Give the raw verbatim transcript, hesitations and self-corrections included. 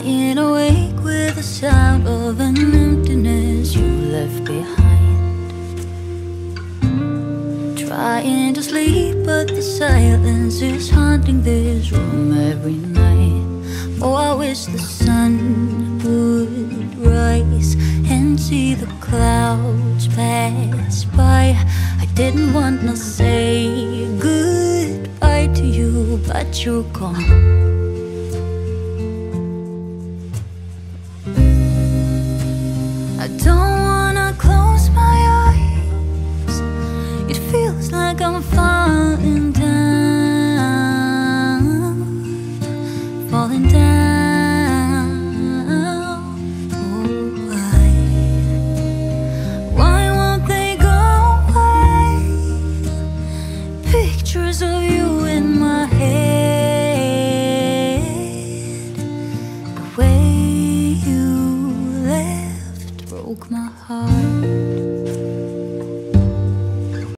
lying awake with the sound of an emptiness you left behind. Trying to sleep, but the silence is haunting this room every night. Oh, I wish the sun would rise and see the clouds pass by. I didn't want to say goodbye to you, but you're gone. I don't wanna close my eyes. It feels like I'm falling down, falling down. Oh, why? Why won't they go away? Pictures of you in my head. The way you left broke my heart.